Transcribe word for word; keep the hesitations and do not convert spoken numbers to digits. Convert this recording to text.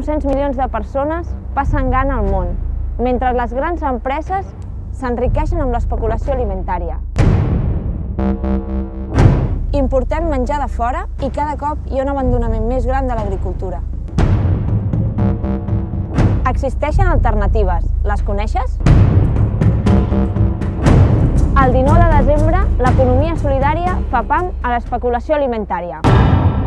nou-cents milions de persones passen gana al món, mentre les grans empreses s'enriqueixen amb l'especulació alimentària. Importem menjar de fora i cada cop hi ha un abandonament més gran de l'agricultura. Existeixen alternatives. Les coneixes? El dinou de desembre, l'economia solidària fa pam a l'especulació alimentària.